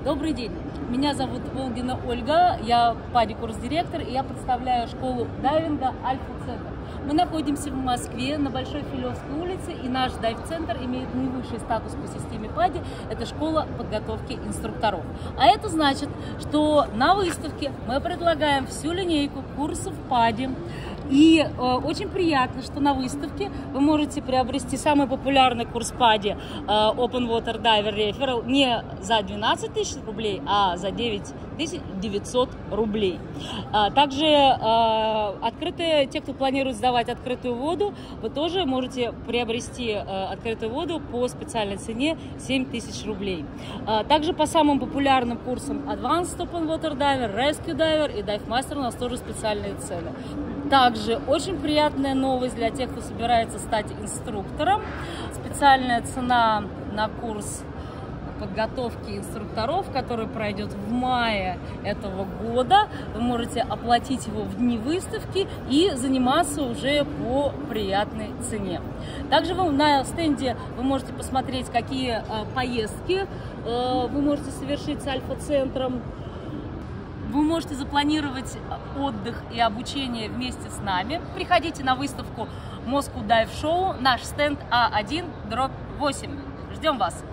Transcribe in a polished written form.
Добрый день, меня зовут Волгина Ольга, я PADI-курс-директор, и я представляю школу дайвинга Альфа-центр. Мы находимся в Москве на Большой Филевской улице, и наш дайв-центр имеет наивысший статус по системе PADI, это школа подготовки инструкторов. А это значит, что на выставке мы предлагаем всю линейку курсов PADI. И очень приятно, что на выставке вы можете приобрести самый популярный курс PADI Open Water Diver Referral не за 12 тысяч рублей, а за 9900 рублей. Также те, кто планирует сдавать открытую воду, вы тоже можете приобрести открытую воду по специальной цене 7000 рублей. Также по самым популярным курсам Advanced Open Water Diver, Rescue Diver и Dive Master у нас тоже специальные цены. Также очень приятная новость для тех, кто собирается стать инструктором. Специальная цена на курс подготовки инструкторов, который пройдет в мае этого года. Вы можете оплатить его в дни выставки и заниматься уже по приятной цене. Также на стенде вы можете посмотреть, какие поездки вы можете совершить с Альфа-центром. Вы можете запланировать отдых и обучение вместе с нами. Приходите на выставку Moscow Dive Show, наш стенд А1/8. Ждем вас!